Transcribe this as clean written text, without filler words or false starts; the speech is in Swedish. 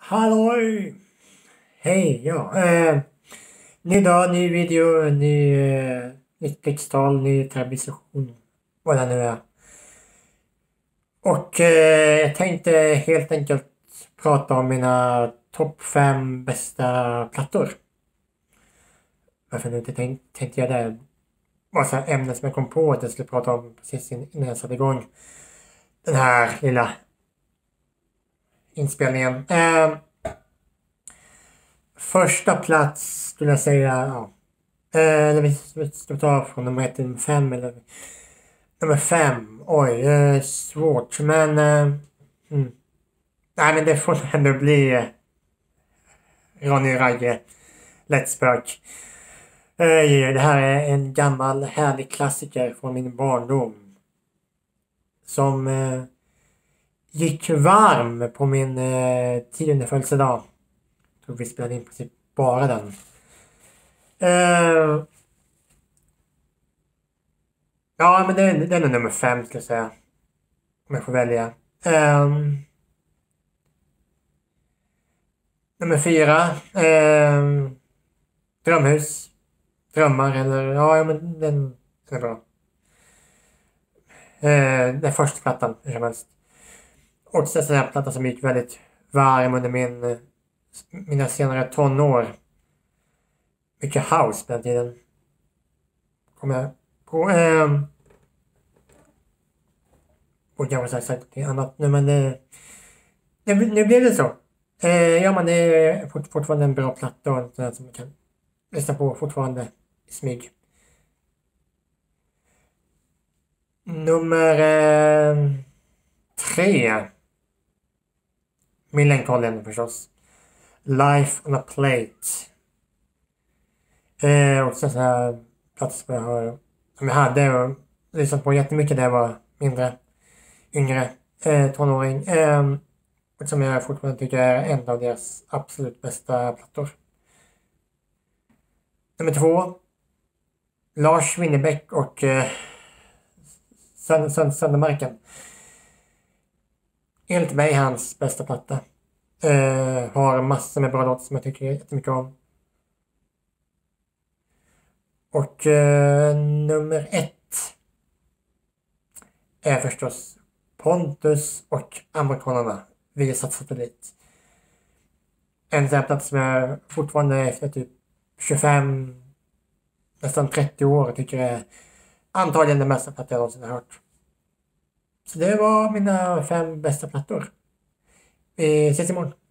Halloj! Hej, ja. Ny dag, ny video, nytt texttal, ny tradition. Vad det nu är. Och jag tänkte helt enkelt prata om mina topp 5 bästa plattor. Varför nu inte tänkte jag det? Var så här ämnen som jag kom på att jag skulle prata om precis innan jag satte igång den här lilla inspelningen. Första plats skulle jag säga, ja. Eller vi ska ta från nummer 1 till nummer 5 eller nummer 5. Oj, svårt. Men nej, men det får ändå bli Ronny Ragge, Lättspök. Det här är en gammal härlig klassiker från min barndom. Som gick varm på min 10:e födelsedag. Jag tror vi spelade in i princip bara den. Ja, men den är nummer 5 ska jag säga. Om jag får välja. Nummer 4. Drömhus. Drömmar eller... Ja, men den är bra. Den första plattan, hur som helst. Och sen en platta som gick väldigt varm under mina senare tonår. Mycket house på den tiden. Kommer jag på. Och jag har sagt något annat nu, men nu blev det så. Ja, men det är fortfarande en bra platta och en sån som man kan lyssna på fortfarande i smyg. Nummer 3. Millencolin förstås. Life on a Plate. Och så här platser som jag hade och lyssnat på jättemycket när jag var yngre tonåring. Och som jag fortfarande tycker är en av deras absolut bästa plattor. Nummer 2. Lars Winnerbäck och Söndermarken. Enligt mig hans bästa platta. Har massor med bra låtar som jag tycker jättemycket om. Och nummer 1 är förstås Pontus och amerikanerna. Viasat Satellit. En sån här plats som jag fortfarande efter typ 25, nästan 30 år tycker är antagligen den bästa platta jag någonsin har hört. Så det var mina 5 bästa plattor. Vi ses imorgon.